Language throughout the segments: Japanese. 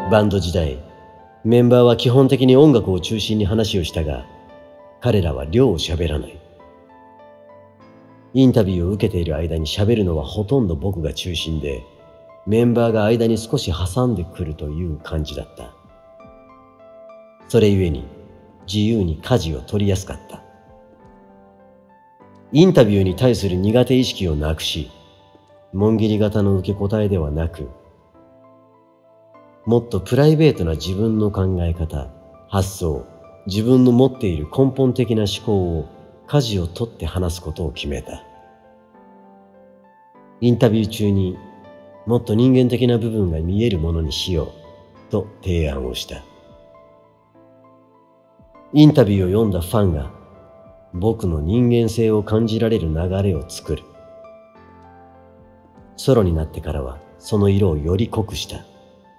バンド時代、メンバーは基本的に音楽を中心に話をしたが、彼らは量を喋らない。インタビューを受けている間に喋るのはほとんど僕が中心で、メンバーが間に少し挟んでくるという感じだった。それゆえに自由に舵を取りやすかった。インタビューに対する苦手意識をなくし、紋切り型の受け答えではなく、もっとプライベートな自分の考え方、発想、自分の持っている根本的な思考を舵を取って話すことを決めた。インタビュー中にもっと人間的な部分が見えるものにしようと提案をした。インタビューを読んだファンが僕の人間性を感じられる流れを作る。ソロになってからはその色をより濃くした。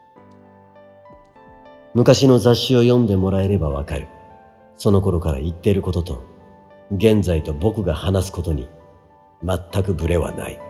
昔の雑誌を読んでもらえればわかる。その頃から言ってることと現在と僕が話すことに全くブレはない。